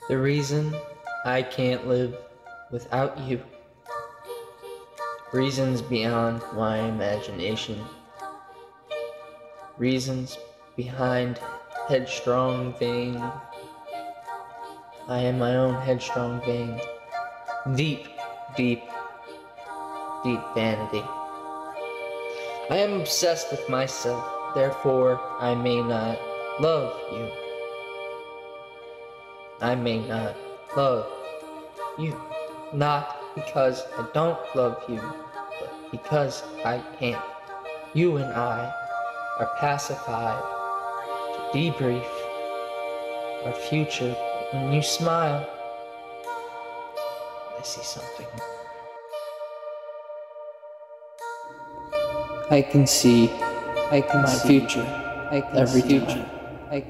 The reason I can't live without you. Reasons beyond my imagination. Reasons behind headstrong vein. I am my own headstrong vein. Deep, deep, deep vanity. I am obsessed with myself, therefore I may not love you. I may not love you. Not because I don't love you, but because I can't. You and I are pacified to debrief our future. When you smile, I see something. I can see my future every time.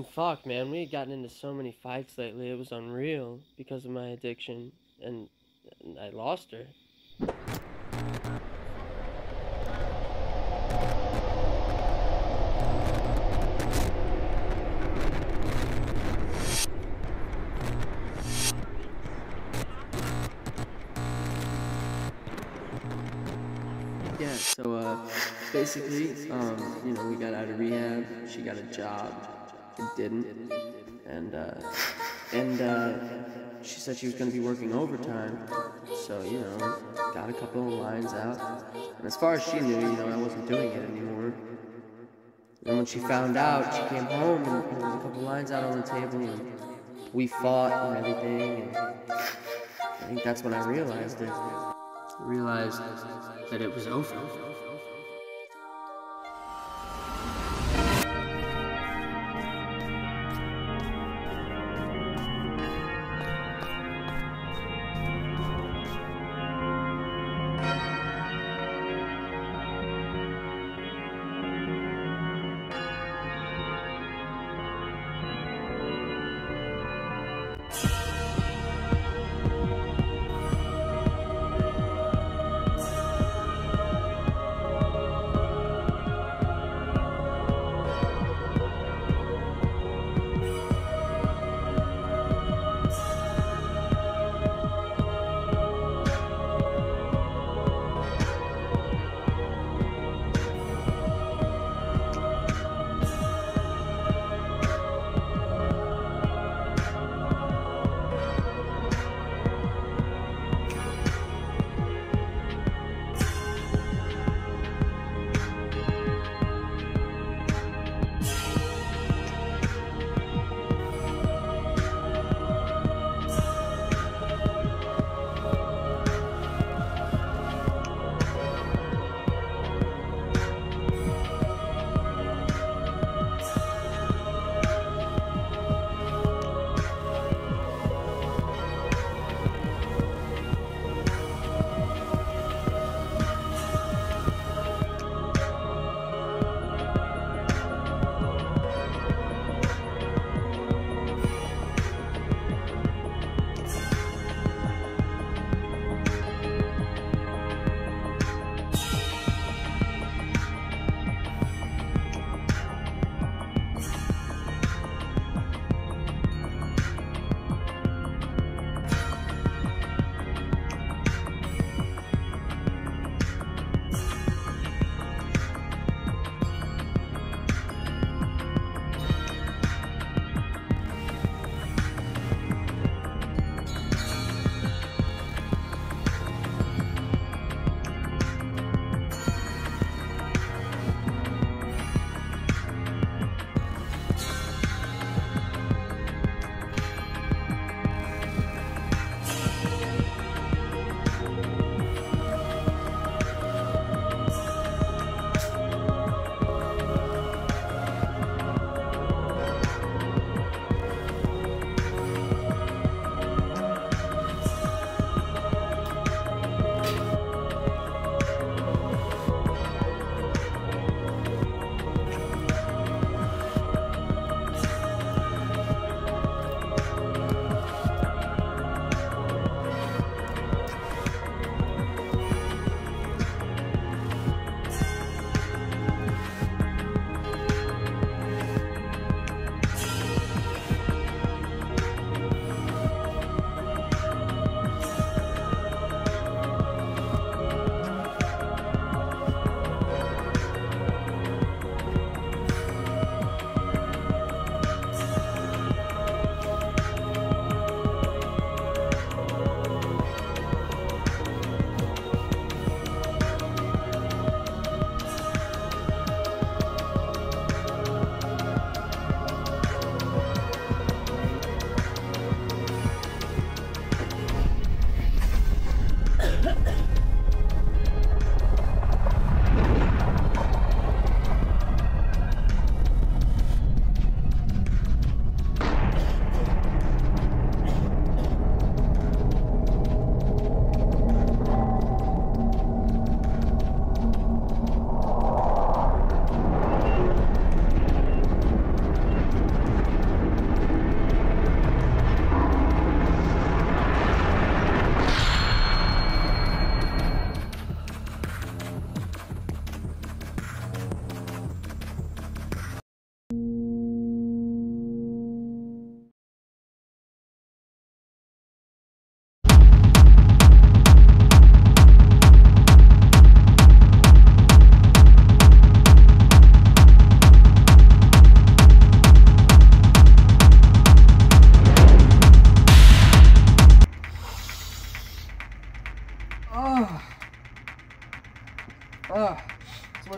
mean, fuck, man, we had gotten into so many fights lately, it was unreal because of my addiction, and I lost her. Yeah, so, basically, you know, we got out of rehab, she got a job, I didn't, and she said she was gonna be working overtime, so, you know, got a couple of lines out, and as far as she knew, you know, I wasn't doing it anymore. And when she found out, she came home, and there was a couple lines out on the table, and we fought and everything, and I think that's when I realized it. Realized that it was over.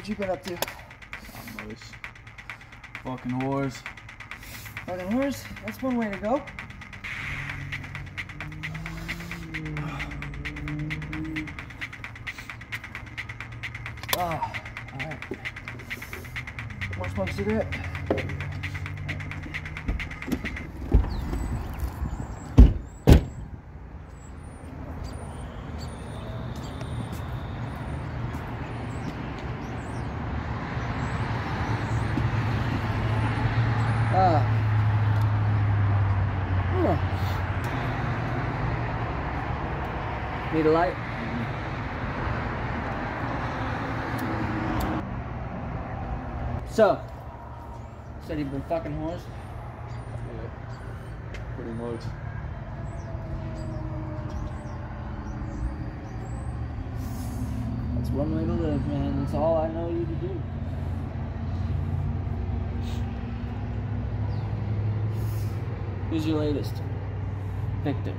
What you been up to? Not much. Fucking whores. Fucking whores? That's one way to go. Oh, alright. More smoke cigarette? Need a light? So, said you've been fucking whores? Yeah. Pretty much. That's one way to live, man. That's all I know you to do. Who's your latest victim?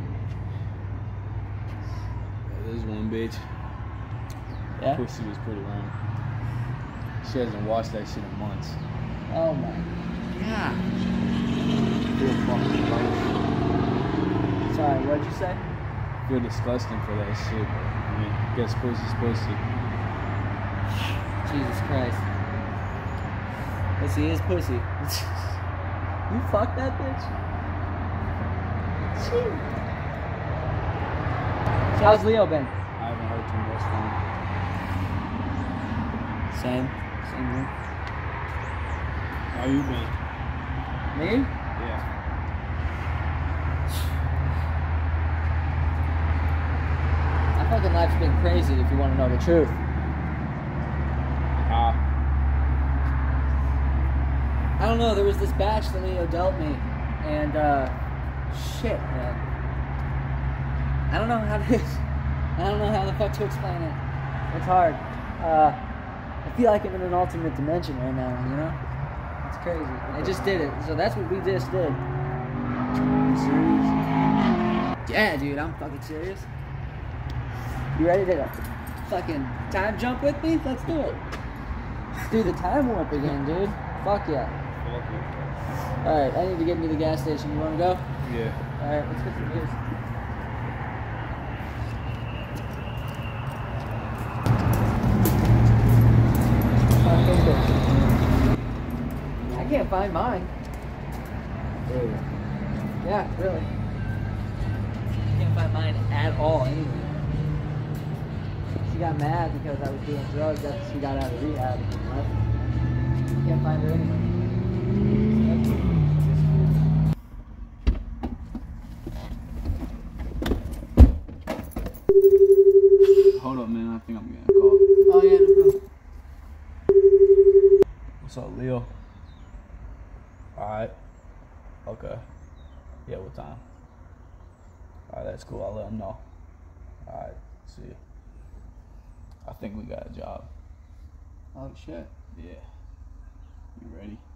There's one bitch. Yeah? Pussy was pretty long. She hasn't washed that shit in months. Oh my god. Feel fucking gross. Sorry, what'd you say? Feel disgusting for that shit, but I mean, guess pussy's pussy. Jesus Christ. Pussy is pussy. You fucked that bitch? Jeez. So how's Leo been? I haven't heard too much from him. Same here. How you been? Me? Yeah. My fucking life's been crazy if you want to know the truth. I don't know, there was this batch that Leo dealt me, and shit, man. I don't know how to I don't know how the fuck to explain it. It's hard. I feel like I'm in an alternate dimension right now, you know? It's crazy. I just did it. So that's what we just did. You serious? Yeah, dude, I'm fucking serious. You ready to fucking time jump with me? Let's do it. Let's do the time warp again, dude. Fuck yeah. Fuck it. Alright, I need to get into the gas station. You wanna go? Yeah. Alright, let's get some news. I can't find mine. Really? Yeah, really. Can't find mine at all anyway. She got mad because I was doing drugs after she got out of rehab and left. Can't find her anywhere. Hold up, man. I think I'm getting a call. Oh yeah, no problem. What's up, Leo? Alright. Okay. Yeah, what time? Alright, that's cool. I'll let him know. Alright, see you. I think we got a job. Oh shit. Yeah. You ready?